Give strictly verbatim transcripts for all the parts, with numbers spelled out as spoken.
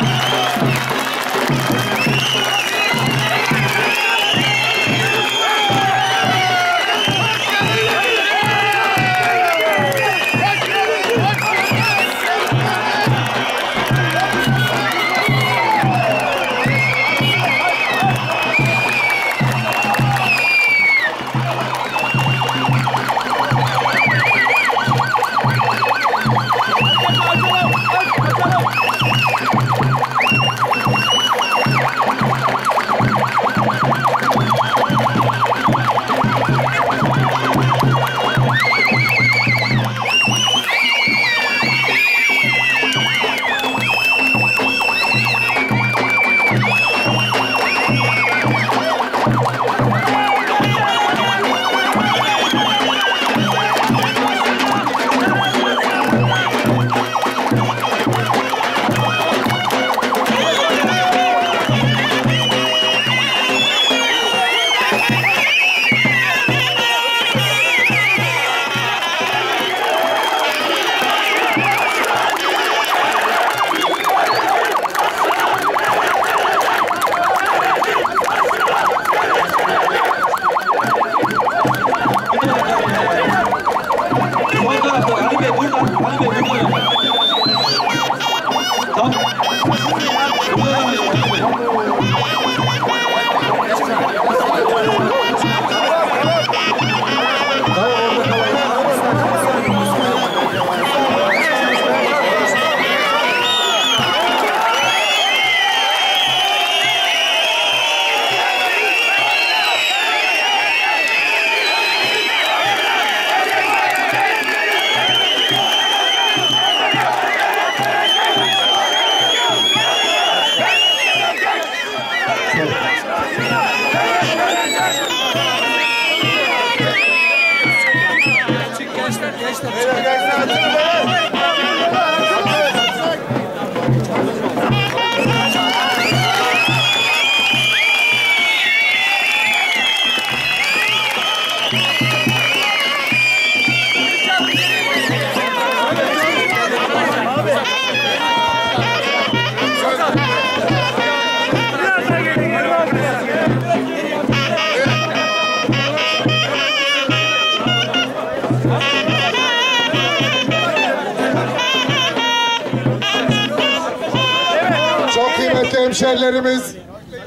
Hemşehrilerimiz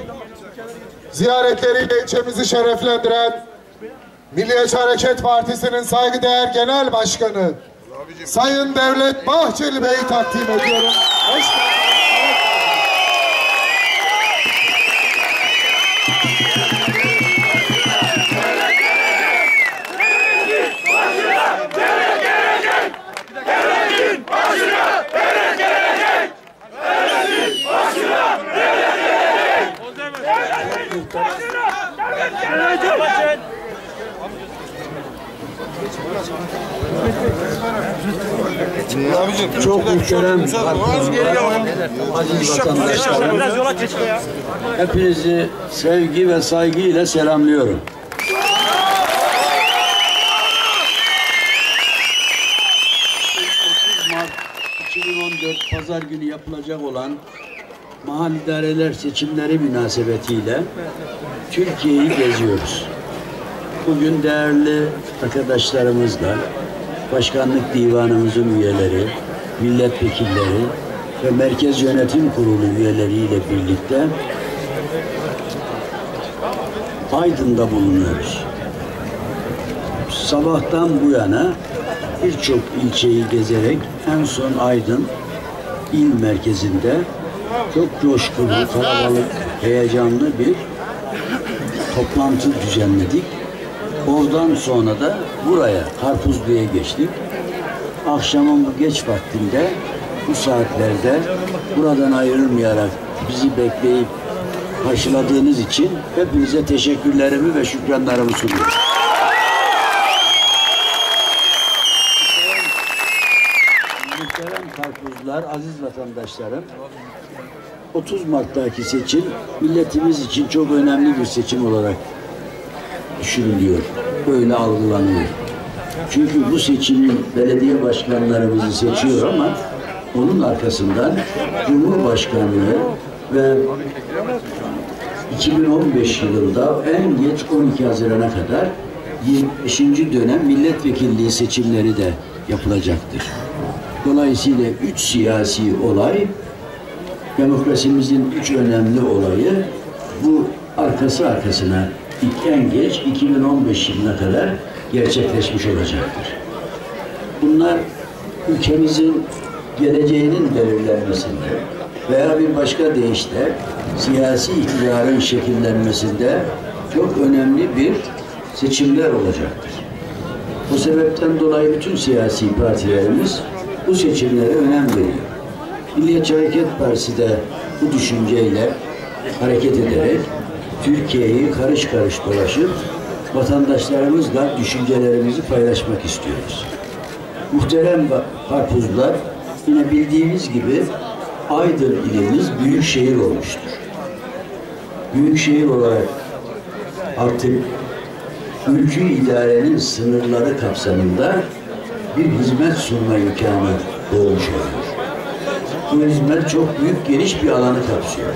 ziyaretleriyle ilçemizi şereflendiren Milliyetçi Hareket Partisi'nin saygıdeğer Genel Başkanı Sayın Devlet Bahçeli Bey'i takdim ediyorum. Hoş geldiniz. Çok muhterem aziz vatandaşlarım, hepinizi sevgi ve saygı ile selamlıyorum. otuz Mart iki bin on dört Pazar günü yapılacak olan mahalli idareler seçimleri münasebetiyle Türkiye'yi geziyoruz. Bugün değerli arkadaşlarımızla, Başkanlık Divanımızın üyeleri, milletvekilleri ve Merkez Yönetim Kurulu üyeleriyle birlikte Aydın'da bulunuyoruz. Sabahtan bu yana birçok ilçeyi gezerek en son Aydın il merkezinde çok coşkulu, kalabalık, heyecanlı bir toplantı düzenledik. Oradan sonra da buraya, Karpuzlu'ya geçtik. Akşamın bu geç vaktinde, bu saatlerde buradan ayrılmayarak bizi bekleyip karşıladığınız için hepinize teşekkürlerimi ve şükranlarımı sunuyorum. Muhterem Karpuzlular, aziz vatandaşlarım, otuz Mart'taki seçim milletimiz için çok önemli bir seçim olarak düşünülüyor, böyle algılanıyor. Çünkü bu seçimin belediye başkanlarımızı seçiyor ama Onun arkasından Cumhurbaşkanlığı ve iki bin on beş yılında en geç on iki Haziran'a kadar yetmişinci dönem milletvekilliği seçimleri de yapılacaktır. Dolayısıyla üç siyasi olay, demokrasimizin üç önemli olayı bu arkası arkasına en geç iki bin on beş yılına kadar gerçekleşmiş olacaktır. Bunlar ülkemizin geleceğinin belirlenmesinde veya bir başka deyişle siyasi iktidarın şekillenmesinde çok önemli bir seçimler olacaktır. Bu sebepten dolayı bütün siyasi partilerimiz bu seçimlere önem veriyor. Milliyetçi Hareket Partisi de bu düşünceyle hareket ederek Türkiye'yi karış karış dolaşıp vatandaşlarımızla düşüncelerimizi paylaşmak istiyoruz. Muhterem karpuzlar, yine bildiğimiz gibi Aydın ilimiz büyük şehir olmuştur. Büyük şehir olarak artık ülkü idarenin sınırları kapsamında bir hizmet sunma imkanı doğmuş oluyor. Bu hizmet çok büyük, geniş bir alanı kapsıyor.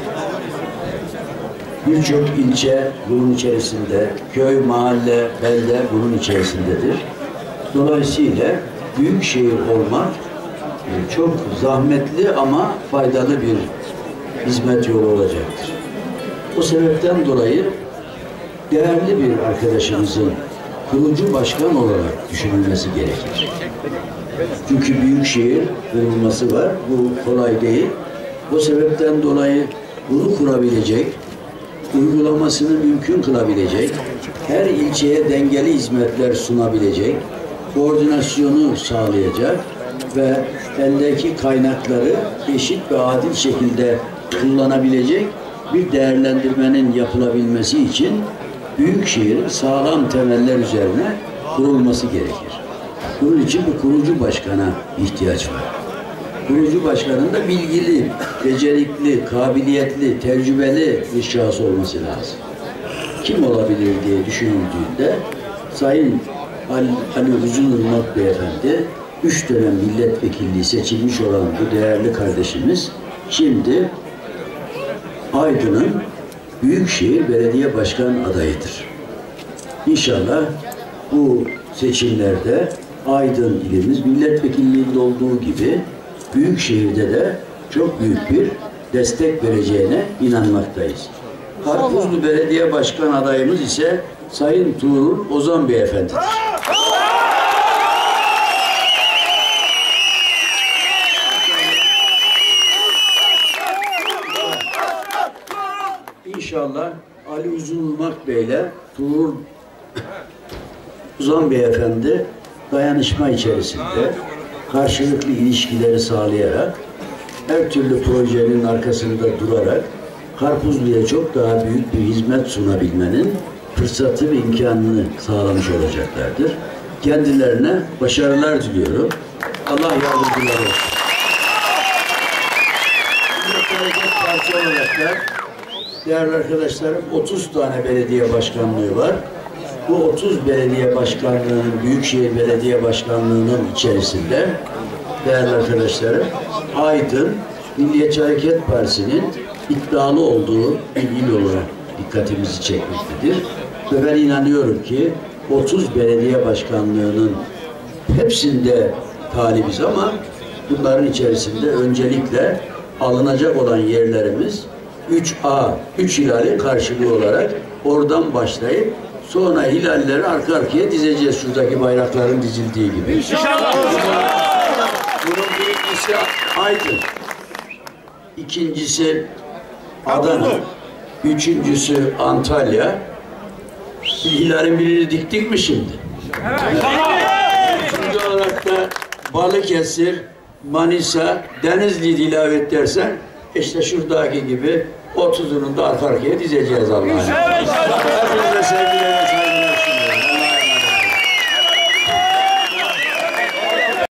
Birçok ilçe bunun içerisinde, köy, mahalle, belde bunun içerisindedir. Dolayısıyla büyük şehir olmak çok zahmetli ama faydalı bir hizmet yolu olacaktır. O sebepten dolayı değerli bir arkadaşımızın kurucu başkan olarak düşünülmesi gerekir. Çünkü büyük şehir kurulması var, bu kolay değil. O sebepten dolayı bunu kurabilecek, uygulamasını mümkün kılabilecek, her ilçeye dengeli hizmetler sunabilecek, koordinasyonu sağlayacak ve eldeki kaynakları eşit ve adil şekilde kullanabilecek bir değerlendirmenin yapılabilmesi için büyük şehrin sağlam temeller üzerine kurulması gerekir. Bunun için bir kurucu başkana ihtiyaç var. Kurucu başkanın da bilgili, becerikli, kabiliyetli, tecrübeli bir şahıs olması lazım. Kim olabilir diye düşünüldüğünde Sayın Ali, Ali Uzunırmak Beyefendi üç dönem milletvekilliği seçilmiş olan bu değerli kardeşimiz şimdi Aydın'ın Büyükşehir Belediye Başkan adayıdır. İnşallah bu seçimlerde Aydın ilimiz milletvekilliğinde olduğu gibi Büyükşehir'de de çok büyük bir destek vereceğine inanmaktayız. Karpuzlu Belediye Başkan adayımız ise Sayın Tuğrul Ozan Beyefendi'dir. İnşallah Ali Uzunurmak Bey ile Tuğrul Ozan Beyefendi dayanışma içerisinde karşılıklı ilişkileri sağlayarak her türlü projenin arkasında durarak Karpuzlu'ya çok daha büyük bir hizmet sunabilmenin fırsatı ve imkanını sağlamış olacaklardır. Kendilerine başarılar diliyorum. Allah yardımcılar olsun. Hareket Parti olarak da değerli arkadaşlarım otuz tane belediye başkanlığı var. Bu otuz belediye başkanlığının, Büyükşehir Belediye Başkanlığı'nın içerisinde değerli arkadaşlarım Aydın Milliyetçi Hareket Partisi'nin iddialı olduğu bir il olarak dikkatimizi çekmektedir. Ve ben inanıyorum ki otuz belediye başkanlığının hepsinde talibiz ama bunların içerisinde öncelikle alınacak olan yerlerimiz üç A, üç hilalin karşılığı olarak oradan başlayıp sonra hilalleri arka arkaya dizeceğiz şuradaki bayrakların dizildiği gibi. İnşallah. Bunun birincisi Aydın, ikincisi Adana, üçüncüsü Antalya. Hilalin birini diktik mi şimdi? Evet. Üçüncü olarak da Balıkesir, Manisa, Denizli'yi ilave et dersen işte şuradaki gibi otuzunu da arka arkaya dizeceğiz Allah'ın. Hepinize sevgiler.